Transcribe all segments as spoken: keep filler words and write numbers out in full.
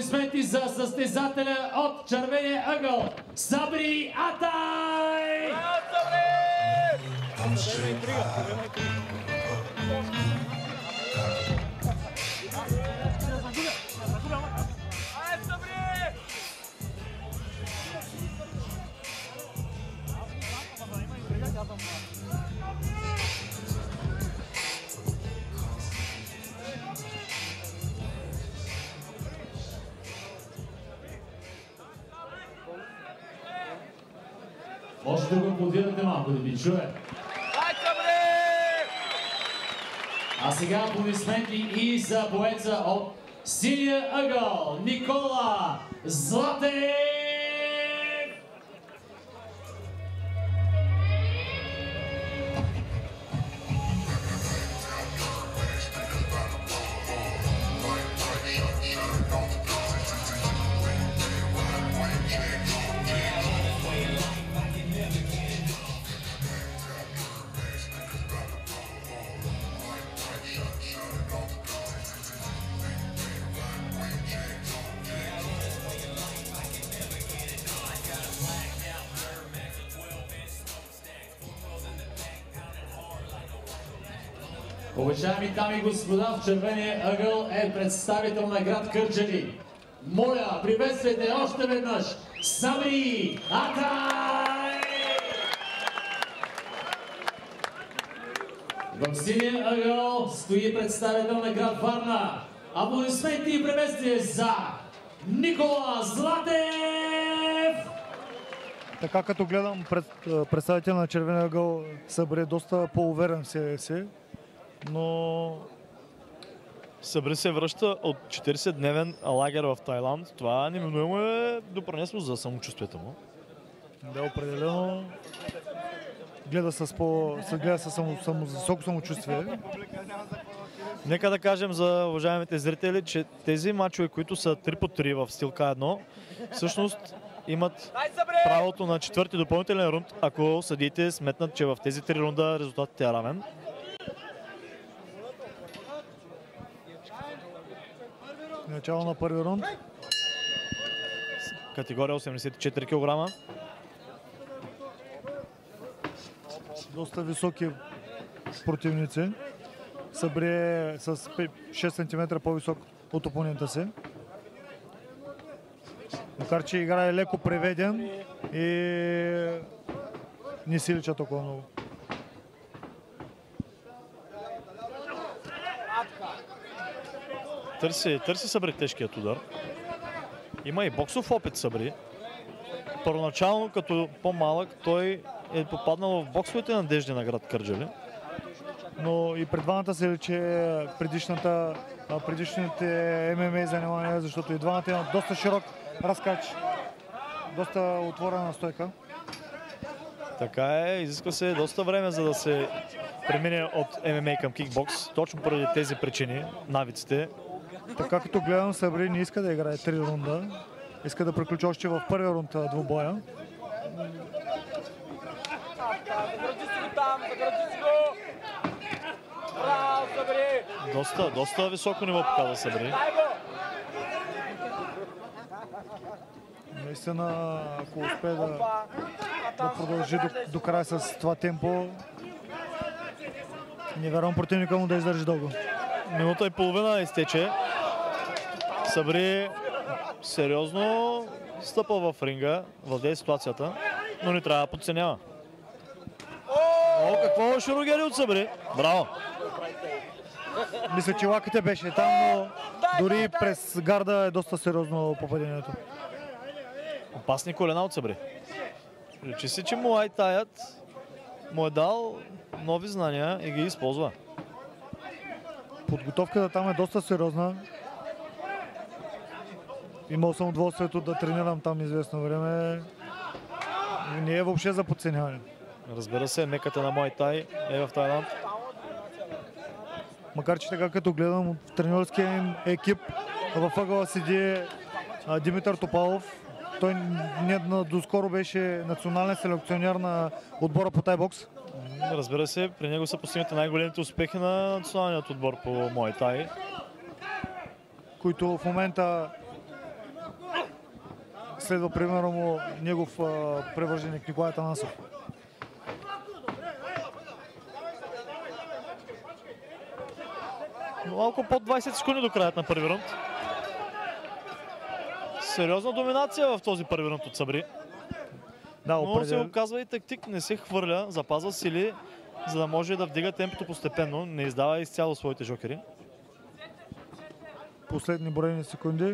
Аплодисменти за състезателя от червения ъгъл Сабри Атай! Може да го аплодирате малко, да ви чуе. А сега аплодисменти и за боеца от синия ъгъл Никола Златев! Уважаеми дами и господа, в червения ъгъл е представител на град Кърджали. Моля, приветствайте още веднъж Сабри Атай! В синия ъгъл стои представител на град Варна. Аплодисменти и приветствие за Никола Златев! Така като гледам пред, представител на червения ъгъл Сабри е доста по-уверен в себе си, но Сабри се връща от четиридесетдневен лагер в Тайланд. Това неминуемо е допринесло за самочувствието му. Да, определено гледа с, по, гледа с само, само, високо самочувствие. Нека да кажем за уважаемите зрители, че тези мачове, които са три по три в стил К едно, всъщност имат правото на четвърти допълнителен рунд, ако съдиите сметнат, че в тези три рунда резултатът е равен. Начало на първи рунд. Категория осемдесет и четири килограма. Доста високи противници. Сабри е с шест сантиметра по-висок от опонента си. Макар че игра е леко преведен и не си лича толкова много. Търси, търси Сабри тежкият удар. Има и боксов опит Сабри. Първоначално, като по-малък, той е попаднал в боксовите надежди на град Кърджали. Но и пред двамата се личи предишната, предишните М М А занимания, защото и двамата имат доста широк разкач, доста отворена стойка. Така е, изисква се доста време, за да се премине от М М А към кикбокс, точно поради тези причини, навиците. Така като гледам, Сабри не иска да играе три рунда, иска да приключи още в първия рунд двубоя. Доста, доста високо ниво показва Сабри. Наистина, ако успее да, да продължи до, до края с това темпо, не вярвам противника му да издържи дълго. Минута и половина изтече. Сабри сериозно стъпва в ринга, владее ситуацията, но не трябва да подценява. О, какво широгери от Сабри! Браво! Мисля, че лаките беше там, но дори през гарда е доста сериозно попадението. Опасни колена от Сабри. Речи си, че Муай Таят му е дал нови знания и ги използва. Подготовката там е доста сериозна. Имал съм удоволствието да тренирам там известно време. Не е въобще за подценяване. Разбира се, меката на Муай Тай е в Тайланд. Макар че така като гледам в треньорския им екип, в ъгъла седи Димитър Топалов. Той не, доскоро беше национален селекционер на отбора по тайбокс. Разбира се, при него са постигнати най-големите успехи на националният отбор по Муай Тай. Които в момента следва примерно му негов а, превърженик Николай Танасов. Малко под двайсет секунди до краят на първи рунд. Сериозна доминация в този първи рунд от Сабри. Да, Но определ... се оказва и тактик, не се хвърля, запазва сили, за да може да вдига темпото постепенно, не издава изцяло своите жокери. Последни броени секунди.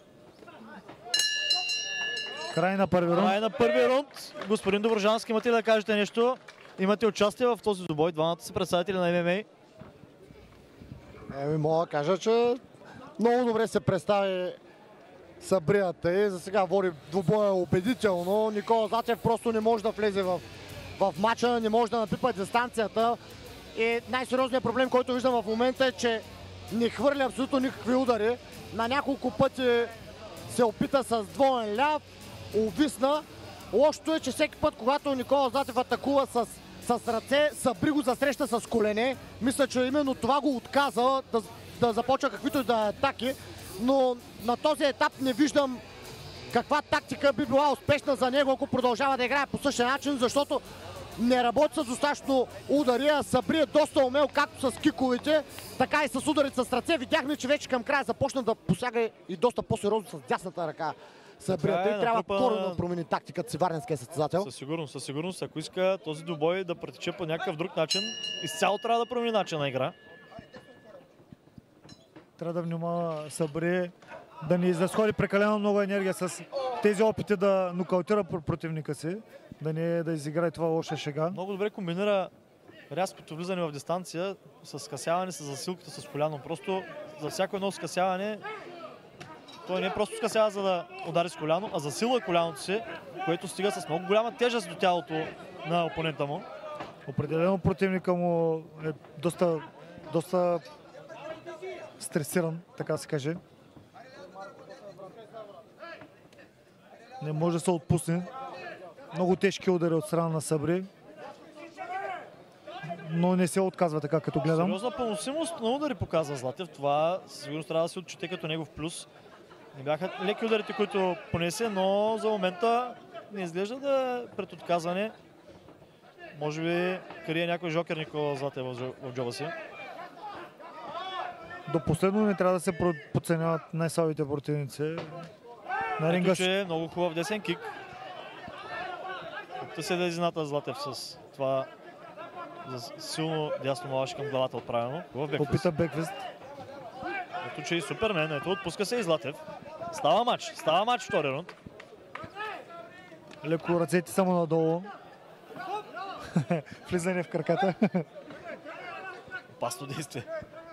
Край на първи рунд. Край на първи рунд. Господин Доброжански, имате ли да кажете нещо? Имате участие в този добой, двамата са представители на Ем Ем А. Еми, мога да кажа, че много добре се представи Сабрията и за сега води двубоя убедително. Никола Златев просто не може да влезе в, в матча, не може да напипа дистанцията. И най-сериозният проблем, който виждам в момента е, че не хвърля абсолютно никакви удари. На няколко пъти се опита с двоен ляв, увисна. Лошото е, че всеки път, когато Никола Златев атакува с, с ръце, Сабри го засреща с колене. Мисля, че именно това го отказа да, да започва каквито и да атаки. Но на този етап не виждам каква тактика би била успешна за него, ако продължава да играе по същия начин, защото не работи с достатъчно удари, а Сабри е доста умел както с киковете, така и с ударите с ръце. Видяхме, че вече към края започна да посяга и доста по-сериозно с дясната ръка Сабрията и трябва коренно да промени тактиката си варненския състезател. Със сигурност, със сигурност, ако иска този двубой да протече по някакъв друг начин, изцяло трябва да промени начин на игра. Трябва да внимава Сабри да не изразходи прекалено много енергия с тези опити да нокаутира противника си, да не да изиграе това лоша шега. Много добре комбинира рязкото влизане в дистанция с скъсяване, с засилката с коляно. Просто за всяко едно скъсяване той не е просто скъсява за да удари с коляно, а засилва коляното си, което стига с много голяма тежест до тялото на опонента му. Определено противника му е доста, доста стресиран, така се каже. Не може да се отпусне. Много тежки удари от страна на Сабри. Но не се отказва така, като гледам. Сериозна поносимост на удари показва Златев. Това сигурно трябва да се отчете като негов плюс. Не бяха леки ударите, които понесе, но за момента не изглежда да е пред отказване. Може би крие някой жокер Никола Златев в джоба си. До последно не трябва да се подценяват най-слабите противници. На ринга Ето, че е много хубав десен кик. Опита се да изината Златев с това силно дясно малаш към главата отправено. Хубав бекфист. Опита бекфист. Ето, че и Супермен. Ето, отпуска се и Златев. Става матч. Става матч втори рунд. Леко ръцете само надолу. Влизане в краката. Опасно действие.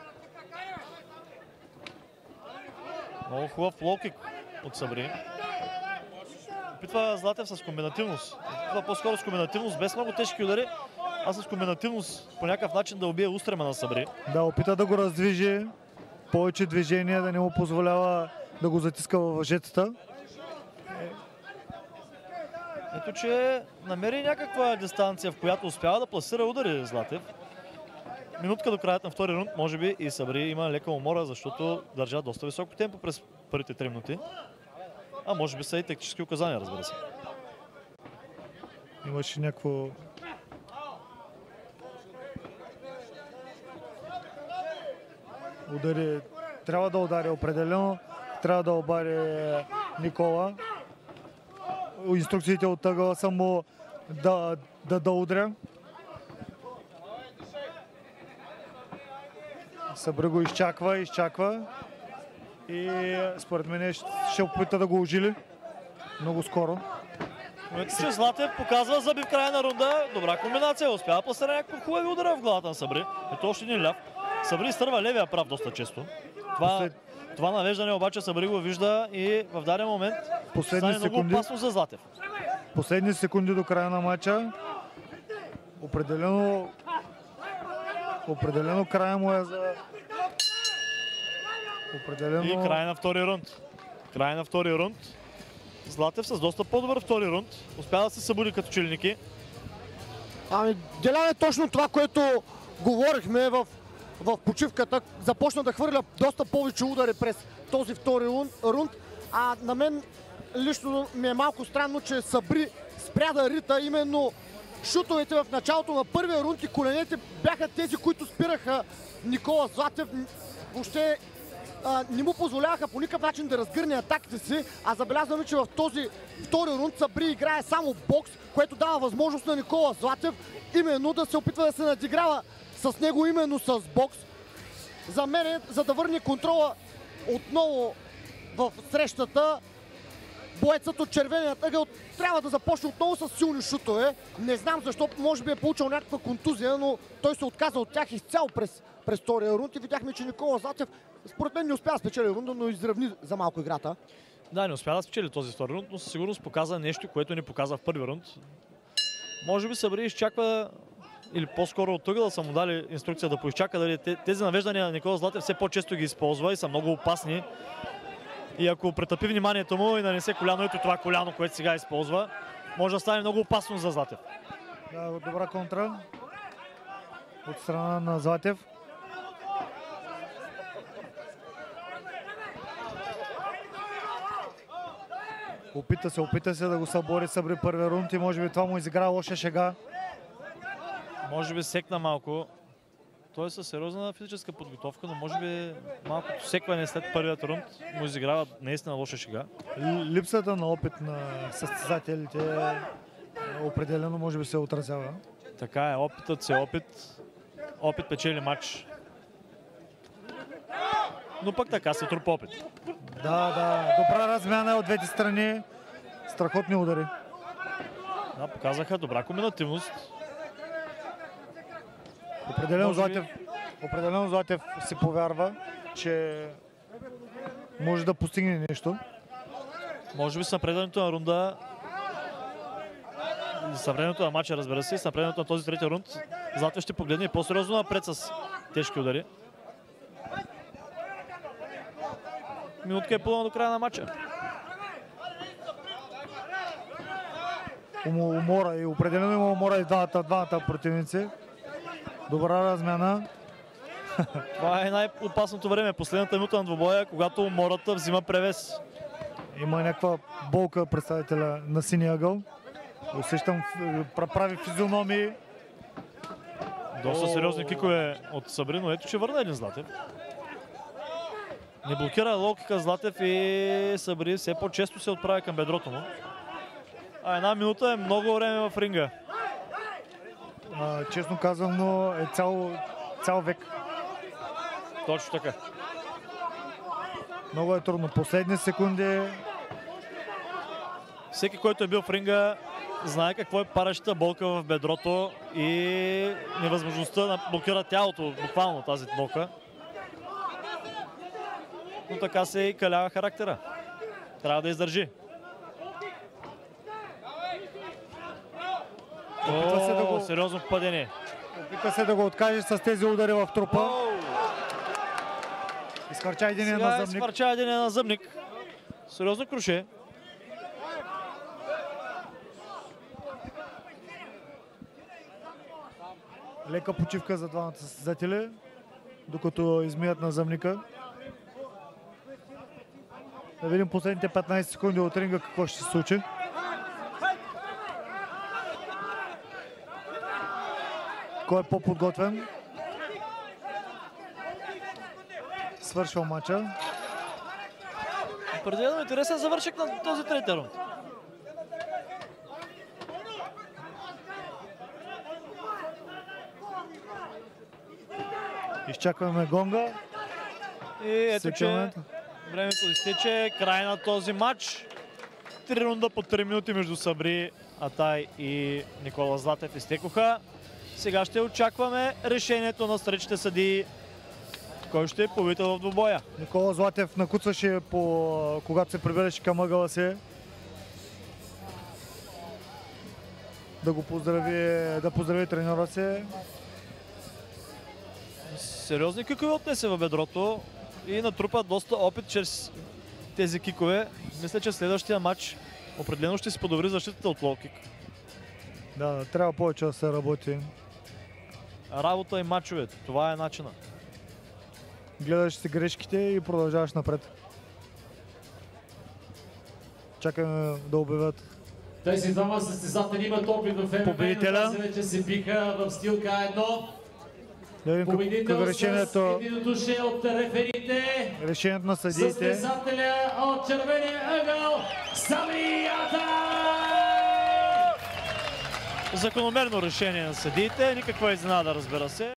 Много хубав лоу-кик от Сабри. Опитва Златев с комбинативност. Опитва по-скоро с комбинативност, без много тежки удари, а с комбинативност по някакъв начин да убие устрема на Сабри. Да, опита да го раздвижи. Повече движения, да не му позволява да го затиска във въжетата. Ето, че намери някаква дистанция, в която успява да пласира удари Златев. Минутка до краят на втори рунд, може би и Сабри има лека умора, защото държа доста високо темпо през първите три минути. А може би са и тактически указания, разбира се. Имаше някакво... Удари... Трябва да удари определено. Трябва да обари Никола. Инструкциите от ъгъла са му да, да, да удря. Сабри го изчаква, изчаква. И според мен ще опита да го ожили много скоро. Че Златев показва зъби в края на рунда. Добра комбинация. Успява да пласира някакво хубави удара в главата на Сабри. Ето още един ляв. Сабри изтърва левия прав доста често. Това, Послед... това навеждане обаче Сабри го вижда и в даден момент последни стане много опасно за Златев. Последни секунди до края на матча. Определено Определено края му е за... Определено... И край на втори рунд. Край на втори рунд. Златев с доста по-добър втори рунд. Успя да се събуди като челники. Ами, Делян е точно това, което говорихме в, в почивката. Започна да хвърля доста повече удари през този втори рунд, а на мен лично ми е малко странно, че Сабри спря да рита. Именно шутовете в началото на първия рунд и коленете бяха тези, които спираха Никола Златев. Въобще а, не му позволяваха по никакъв начин да разгърне атаките си, а забелязваме, че в този втори рунд Сабри играе само бокс, което дава възможност на Никола Златев именно да се опитва да се надиграва с него именно с бокс. За мен, за да върне контрола отново в срещата, боецът от червеният ъгъл трябва да започне отново с силни шутове. Не знам защо, може би е получил някаква контузия, но той се отказа от тях изцяло през, през втория рунд и видяхме, че Никола Златев според мен не успя да спечели рунда, но изравни за малко играта. Да, не успя да спечели този втори рунд, но със сигурност показа нещо, което не показа в първи рунд. Може би Сабри изчаква, или по-скоро от ъгъла са му дали инструкция да поизчака, дали тези навеждания на Никола Златев все по-често ги използва и са много опасни. И ако претъпи вниманието му и нанесе коляно, ето това коляно, което сега използва, може да стане много опасно за Златев. Да, добра контра от страна на Златев. Опита се, опита се да го събори Сабри първия рунд и може би това му изигра лоша шега. Може би секна малко. Той е със сериозна физическа подготовка, но може би малкото секване след първият рунд му изиграва наистина лоша шега. Липсата на опит на състезателите определено може би се отразява. Така е, опитът си опит. Опит печели матч. Но пък така се трупа опит. Да, да, добра размяна от двете страни. Страхотни удари. Да, показаха добра комбинативност. Определено Може Златев, определено Златев си повярва, че може да постигне нещо. Може би с напредването на рунда, с напредването на матча, разбира се, с напредването на този трети рунд, Златев ще погледне и по-сериозно напред с тежки удари. Минутка е половина до края на матча. Умора и определено има умора и двамата, двамата противници. Добра размяна. Това е най-опасното време. Последната минута на двубоя, когато умората взима превес. Има някаква болка представителя на синия ъгъл. Усещам, прави физиономии. Доста сериозни кикове от Сабри, но ето, че върна един Златев. Не блокира лоукика Златев и Сабри все по-често се отправя към бедрото му. А една минута е много време в ринга. А, честно казано е цял, цял век. Точно така. Много е трудно. Последни секунди. Всеки, който е бил в ринга, знае какво е парещата болка в бедрото и невъзможността да блокира тялото, буквално тази болка. Но така се и калява характера. Трябва да издържи. Опитва се да го... Сериозно падение. Опитва се да го откаже с тези удари в трупа. Изхвърча един на зъбник. Изхвърча един на зъбник. Сериозно круше. Лека почивка за двамата състезатели, докато измият на зъбника. Да видим последните петнайсет секунди от ринга какво ще се случи. Кой е по-подготвен? Свършва матча. Определено интересен завършек на този трети рунд. Изчакваме гонга. И ето, че времето изтече. Край на този матч. Три рунда по три минути между Сабри Атай и Никола Златев изтекоха. Сега ще очакваме решението на срещите съдии. Кой ще е победител в двубоя? Никола Златев накуцваше, по, когато се прибираше към ъгъла си. Да го поздрави, да поздрави треньора си. Сериозни кикове отнесе в бедрото и натрупа доста опит чрез тези кикове. Мисля, че следващия матч определено ще си подобри защитата от лоу-кик. Да, трябва повече да се работи. Работа и матчовете. Това е начина. Гледаш си грешките и продължаваш напред. чакаме да обявят Тези двама състезатели имат опит в М М А, победителя. но вече се биха в стил К едно. Да видим как, Победител как с решението, единодушие от реферите. решението на съдиите. Състезателя от червения ъгъл Сабри Атай! Закономерно решение на съдиите, никаква изненада, разбира се.